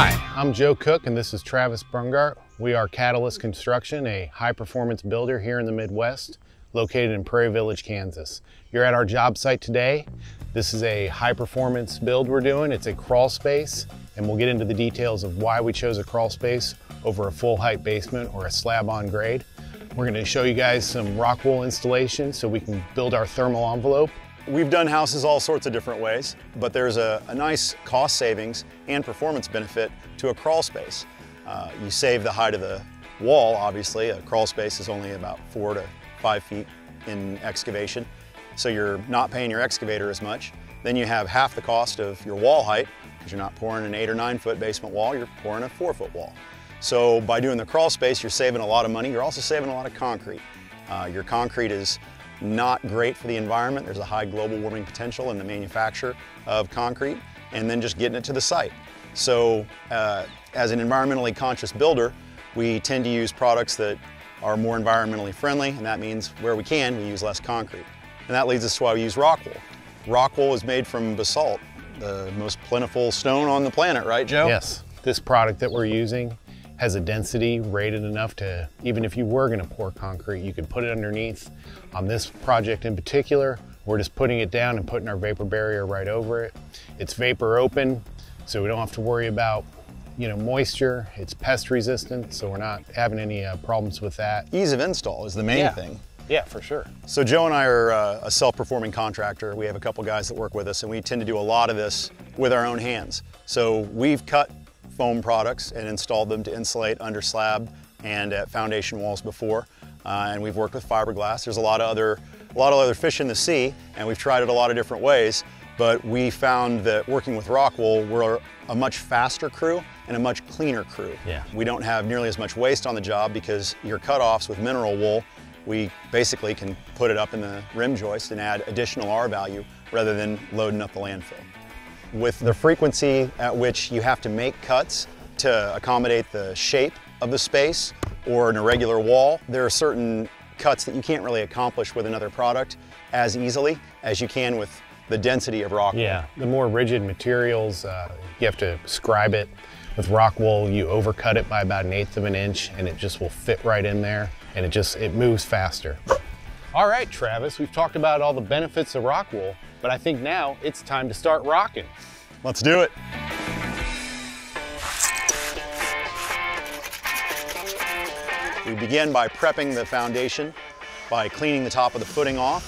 Hi, I'm Joe Cook and this is Travis Brungardt. We are Catalyst Construction, a high-performance builder here in the Midwest, located in Prairie Village, Kansas. You're at our job site today. This is a high-performance build we're doing. It's a crawl space, and we'll get into the details of why we chose a crawl space over a full-height basement or a slab-on grade. We're going to show you guys some ROCKWOOL installation so we can build our thermal envelope. We've done houses all sorts of different ways, but there's a nice cost savings and performance benefit to a crawl space. You save the height of the wall, obviously. A crawl space is only about 4 to 5 feet in excavation, so you're not paying your excavator as much. Then you have half the cost of your wall height, because you're not pouring an 8 or 9 foot basement wall, you're pouring a 4 foot wall. So by doing the crawl space, you're saving a lot of money. You're also saving a lot of concrete. Your concrete is not great for the environment. There's a high global warming potential in the manufacture of concrete and then just getting it to the site. So as an environmentally conscious builder, we tend to use products that are more environmentally friendly, and that means where we can, we use less concrete. And that leads us to why we use ROCKWOOL. ROCKWOOL is made from basalt, the most plentiful stone on the planet, right, Joe? Yes, this product that we're using has a density rated enough to, even if you were gonna pour concrete, you could put it underneath. On this project in particular, we're just putting it down and putting our vapor barrier right over it. It's vapor open, so we don't have to worry about moisture. It's pest resistant, so we're not having any problems with that. Ease of install is the main thing. Yeah, for sure. So Joe and I are a self-performing contractor. We have a couple guys that work with us, and we tend to do a lot of this with our own hands. So we've cut foam products and installed them to insulate under slab and at foundation walls before. And we've worked with fiberglass. There's a lot of other fish in the sea, and we've tried it a lot of different ways, but we found that working with ROCKWOOL, we're a much faster crew and a much cleaner crew. Yeah. We don't have nearly as much waste on the job because your cutoffs with mineral wool, we basically can put it up in the rim joist and add additional R value rather than loading up the landfill. With the frequency at which you have to make cuts to accommodate the shape of the space or an irregular wall, there are certain cuts that you can't really accomplish with another product as easily as you can with the density of ROCKWOOL. Yeah, the more rigid materials, you have to scribe it. With ROCKWOOL, you overcut it by about 1/8 of an inch and it just will fit right in there, and it moves faster. All right, Travis, we've talked about all the benefits of ROCKWOOL, but I think now it's time to start rocking. Let's do it. We begin by prepping the foundation by cleaning the top of the footing off,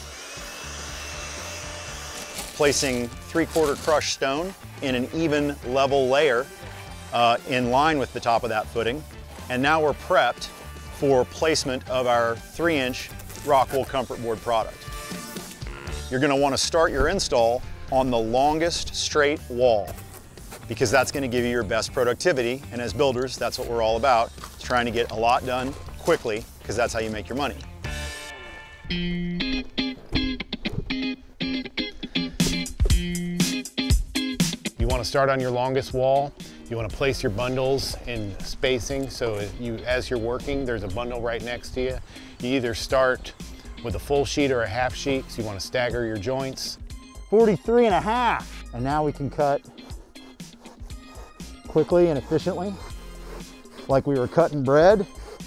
placing 3/4 crushed stone in an even level layer in line with the top of that footing. And now we're prepped for placement of our 3-inch ROCKWOOL Comfortboard product. You're going to want to start your install on the longest straight wall because that's going to give you your best productivity, and as builders, that's what we're all about. It's trying to get a lot done quickly because that's how you make your money. You want to start on your longest wall. You want to place your bundles in spacing so as you're working, there's a bundle right next to you. You either start with a full sheet or a half sheet, so you want to stagger your joints. 43.5. And now we can cut quickly and efficiently, like we were cutting bread.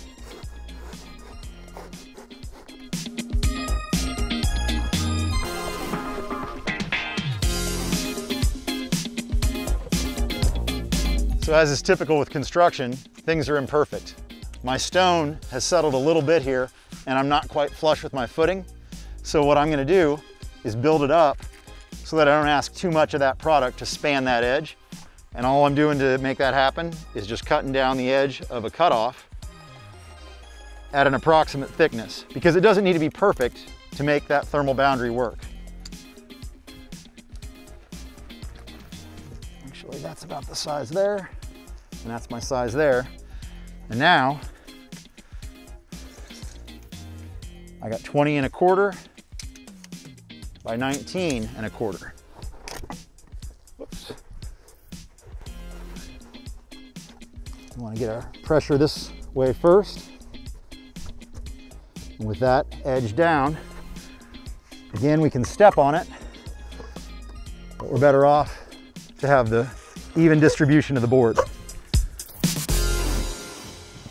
So as is typical with construction, things are imperfect. My stone has settled a little bit here and I'm not quite flush with my footing. So what I'm going to do is build it up so that I don't ask too much of that product to span that edge. And all I'm doing to make that happen is just cutting down the edge of a cutoff at an approximate thickness, because it doesn't need to be perfect to make that thermal boundary work. Actually, that's about the size there, and that's my size there. And now I got 20.25 by 19.25. Whoops. We want to get our pressure this way first. And with that edge down, again, we can step on it, but we're better off to have the even distribution of the board.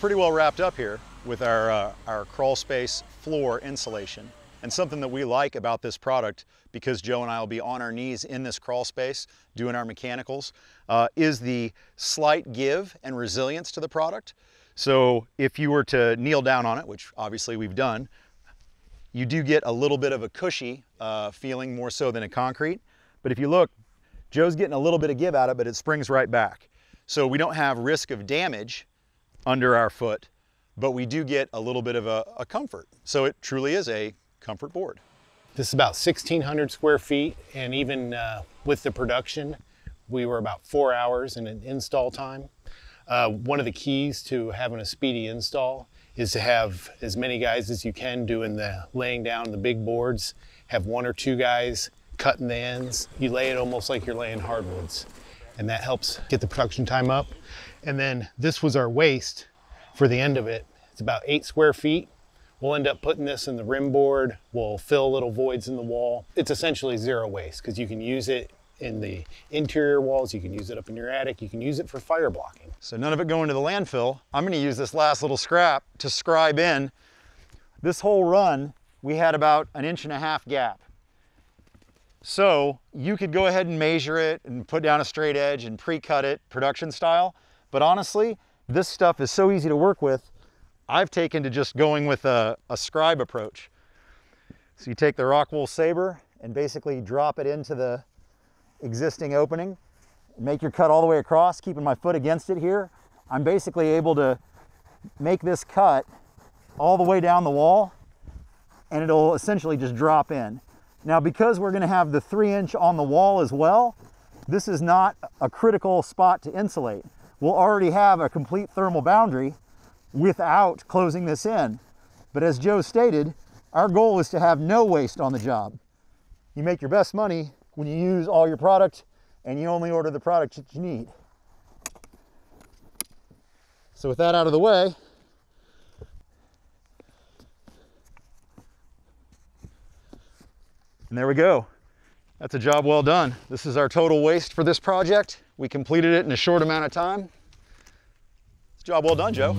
pretty well wrapped up here with our crawl space floor insulation. And something that we like about this product, because Joe and I will be on our knees in this crawl space doing our mechanicals, is the slight give and resilience to the product. So if you were to kneel down on it, which obviously we've done, you do get a little bit of a cushy feeling, more so than a concrete. But if you look, Joe's getting a little bit of give out of it, but it springs right back. So we don't have risk of damage under our foot, but we do get a little bit of a comfort. So it truly is a comfort board. This is about 1,600 square feet, and even with the production, we were about 4 hours in an install time. One of the keys to having a speedy install is to have as many guys as you can doing the laying down the big boards. Have 1 or 2 guys cutting the ends. You lay it almost like you're laying hardwoods, and that helps get the production time up. And then this was our waste for the end of it. It's about 8 square feet. We'll end up putting this in the rim board. We'll fill little voids in the wall. It's essentially zero waste because you can use it in the interior walls, you can use it up in your attic, you can use it for fire blocking. So none of it going to the landfill. I'm gonna use this last little scrap to scribe in. This whole run, we had about 1.5 inch gap. So you could go ahead and measure it and put down a straight edge and pre-cut it production style. But honestly, this stuff is so easy to work with. I've taken to just going with a scribe approach. So you take the ROCKWOOL saber and basically drop it into the existing opening, make your cut all the way across, keeping my foot against it here. I'm basically able to make this cut all the way down the wall, and it'll essentially just drop in. Now, because we're gonna have the 3 inch on the wall as well, this is not a critical spot to insulate. We'll already have a complete thermal boundary without closing this in. But as Joe stated, our goal is to have no waste on the job. You make your best money when you use all your product and you only order the product that you need. So with that out of the way, and there we go. That's a job well done. This is our total waste for this project. We completed it in a short amount of time. It's a job well done, Joe.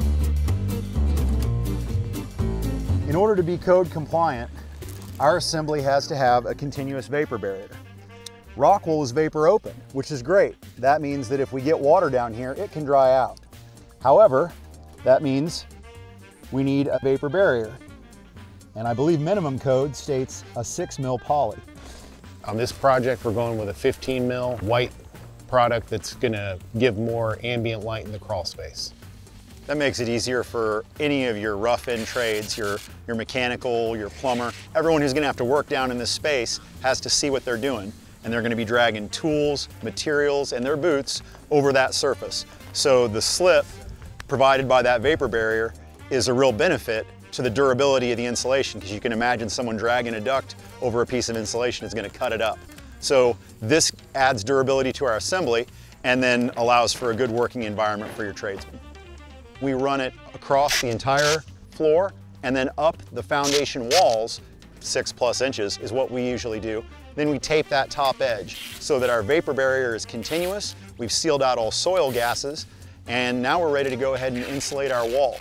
In order to be code compliant, our assembly has to have a continuous vapor barrier. ROCKWOOL is vapor open, which is great. That means that if we get water down here, it can dry out. However, that means we need a vapor barrier. And I believe minimum code states a 6 mil poly. On this project, we're going with a 15 mil white product that's gonna give more ambient light in the crawl space. That makes it easier for any of your rough-in trades, your mechanical, your plumber. Everyone who's gonna have to work down in this space has to see what they're doing, and they're gonna be dragging tools, materials, and their boots over that surface. So the slip provided by that vapor barrier is a real benefit to the durability of the insulation, because you can imagine someone dragging a duct over a piece of insulation is gonna cut it up. So this adds durability to our assembly and then allows for a good working environment for your tradesmen. We run it across the entire floor and then up the foundation walls, 6+ inches is what we usually do. Then we tape that top edge so that our vapor barrier is continuous. We've sealed out all soil gases, and now we're ready to go ahead and insulate our walls.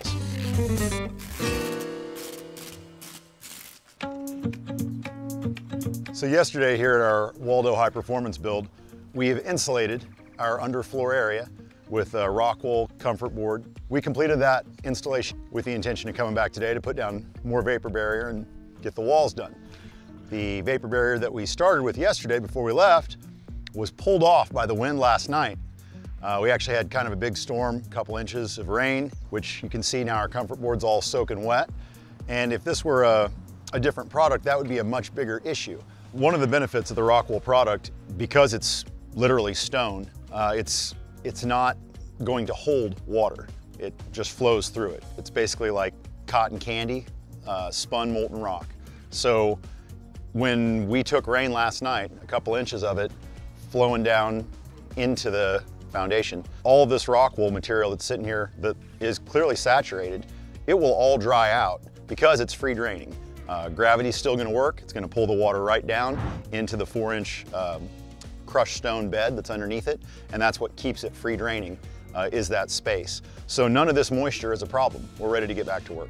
So yesterday here at our Waldo High Performance build, we have insulated our underfloor area with a ROCKWOOL Comfortboard. We completed that installation with the intention of coming back today to put down more vapor barrier and get the walls done. The vapor barrier that we started with yesterday before we left was pulled off by the wind last night. We actually had kind of a big storm, a couple inches of rain, which you can see now our Comfortboard's all soaking wet. And if this were a different product, that would be a much bigger issue. One of the benefits of the ROCKWOOL product, because it's literally stone, it's not going to hold water. It just flows through it. It's basically like cotton candy, spun molten rock. So when we took rain last night, a couple inches of it flowing down into the foundation, all of this ROCKWOOL material that's sitting here that is clearly saturated, it will all dry out because it's free draining. Gravity's still gonna work. It's gonna pull the water right down into the 4-inch crushed stone bed that's underneath it, and that's what keeps it free draining is that space. So none of this moisture is a problem. We're ready to get back to work.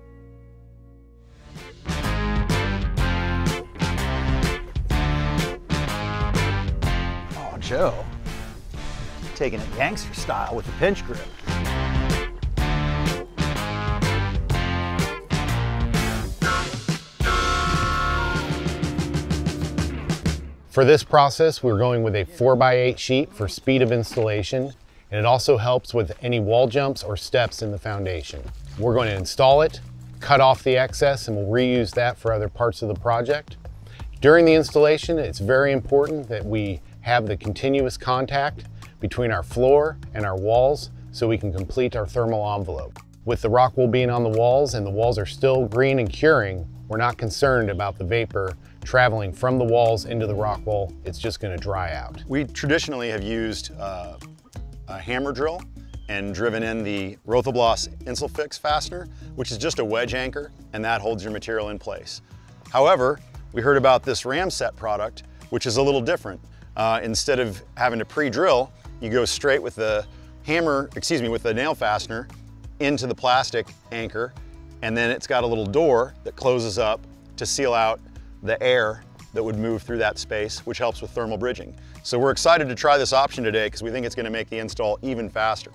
Oh, Joe, taking it gangster style with the pinch grip. For this process, we're going with a 4x8 sheet for speed of installation, and it also helps with any wall jumps or steps in the foundation. We're going to install it, cut off the excess, and we'll reuse that for other parts of the project. During the installation, it's very important that we have the continuous contact between our floor and our walls so we can complete our thermal envelope. With the rock wool being on the walls and the walls are still green and curing, we're not concerned about the vapor traveling from the walls into the rock wool. It's just going to dry out. We traditionally have used a hammer drill and driven in the Rothelblas Insulfix fastener, which is just a wedge anchor, and that holds your material in place. However, we heard about this Rram set product, which is a little different. Instead of having to pre-drill, you go straight with the with the nail fastener into the plastic anchor, and then it's got a little door that closes up to seal out the air that would move through that space, which helps with thermal bridging. So we're excited to try this option today because we think it's going to make the install even faster.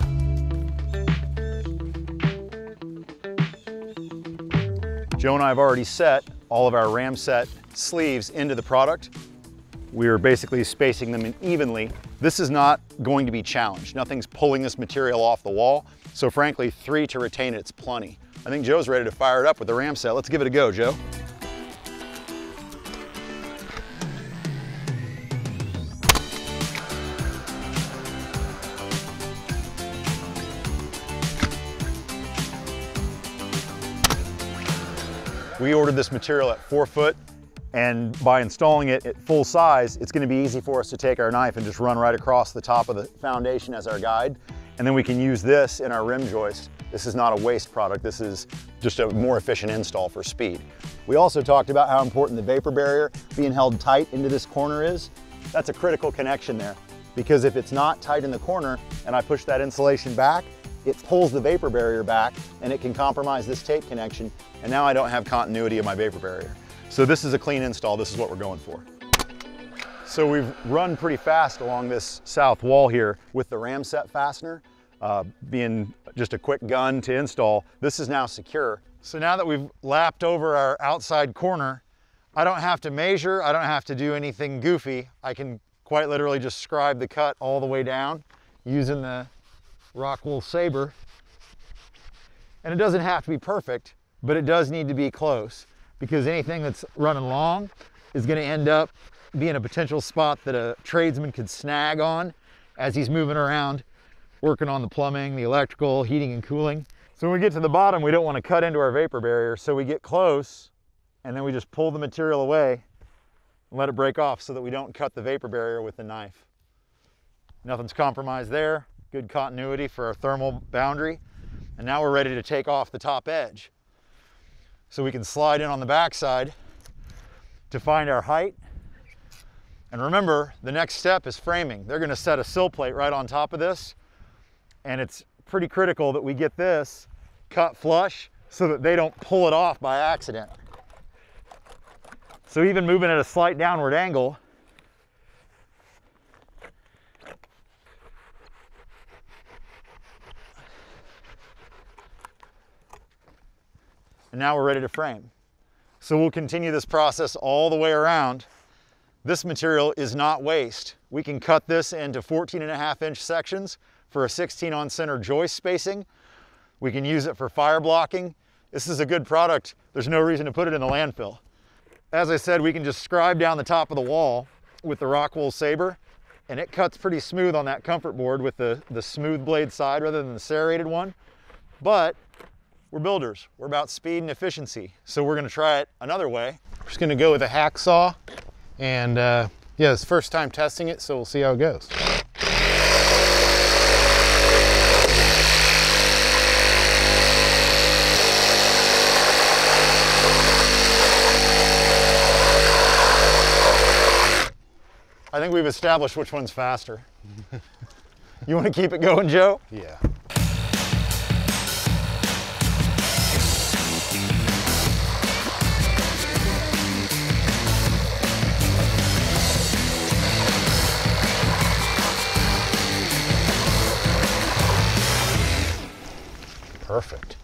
Joe and I have already set all of our Rram set sleeves into the product. We're basically spacing them evenly. This is not going to be challenged. Nothing's pulling this material off the wall. So frankly, 3 to retain it's plenty. I think Joe's ready to fire it up with the Rram set. Let's give it a go, Joe. We ordered this material at 4 foot, and by installing it at full size, it's going to be easy for us to take our knife and just run right across the top of the foundation as our guide. And then we can use this in our rim joist. This is not a waste product. This is just a more efficient install for speed. We also talked about how important the vapor barrier being held tight into this corner is. That's a critical connection there, because if it's not tight in the corner and I push that insulation back, it pulls the vapor barrier back and it can compromise this tape connection, and now I don't have continuity of my vapor barrier. So this is a clean install. This is what we're going for. So we've run pretty fast along this south wall here with the Rram set fastener, being just a quick gun to install. This is now secure. So now that we've lapped over our outside corner, I don't have to measure, I don't have to do anything goofy. I can quite literally just scribe the cut all the way down using the ROCKWOOL saber. And it doesn't have to be perfect, but it does need to be close, because anything that's running long is going to end up being a potential spot that a tradesman could snag on as he's moving around, working on the plumbing, the electrical, heating and cooling. So when we get to the bottom, we don't want to cut into our vapor barrier, so we get close and then we just pull the material away and let it break off so that we don't cut the vapor barrier with the knife. Nothing's compromised there. Good continuity for our thermal boundary. And now we're ready to take off the top edge. So we can slide in on the backside to find our height. And remember, the next step is framing. They're going to set a sill plate right on top of this, and it's pretty critical that we get this cut flush so that they don't pull it off by accident. So even moving at a slight downward angle, and now we're ready to frame. So we'll continue this process all the way around. This material is not waste. We can cut this into 14.5-inch sections for a 16 on center joist spacing. We can use it for fire blocking. This is a good product. There's no reason to put it in the landfill. As I said, we can just scribe down the top of the wall with the ROCKWOOL saber, and it cuts pretty smooth on that comfort board with the smooth blade side rather than the serrated one. But we're builders. We're about speed and efficiency. So we're going to try it another way. We're just going to go with a hacksaw. And yeah, it's first time testing it, so we'll see how it goes. I think we've established which one's faster. You want to keep it going, Joe? Yeah. Perfect.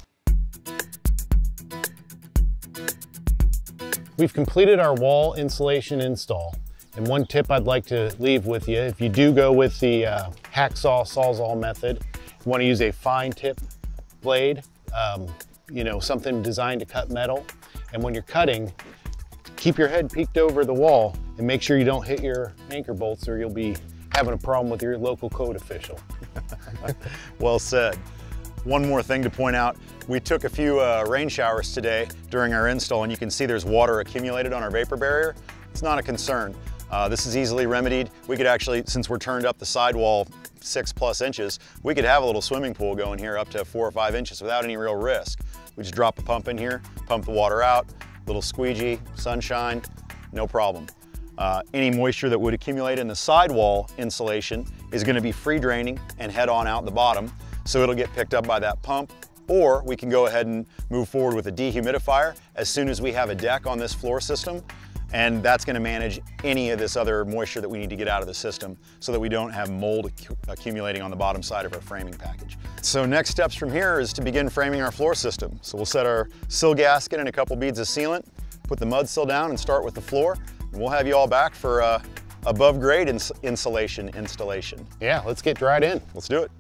We've completed our wall insulation install. And one tip I'd like to leave with you, if you do go with the hacksaw sawzall method, you want to use a fine tip blade, you know, something designed to cut metal. And when you're cutting, keep your head peeked over the wall and make sure you don't hit your anchor bolts or you'll be having a problem with your local code official. Well said. One more thing to point out, we took a few rain showers today during our install, and you can see there's water accumulated on our vapor barrier. It's not a concern. This is easily remedied. We could actually, since we're turned up the sidewall 6+ inches, we could have a little swimming pool going here up to 4 or 5 inches without any real risk. We just drop a pump in here, pump the water out, little squeegee, sunshine, no problem. Any moisture that would accumulate in the sidewall insulation is going to be free draining and head on out the bottom, so it'll get picked up by that pump, or we can go ahead and move forward with a dehumidifier as soon as we have a deck on this floor system, and that's going to manage any of this other moisture that we need to get out of the system so that we don't have mold accumulating on the bottom side of our framing package. So next steps from here is to begin framing our floor system. So we'll set our sill gasket and a couple beads of sealant, put the mud sill down and start with the floor, and we'll have you all back for above grade insulation installation. Yeah, let's get right in. Let's do it.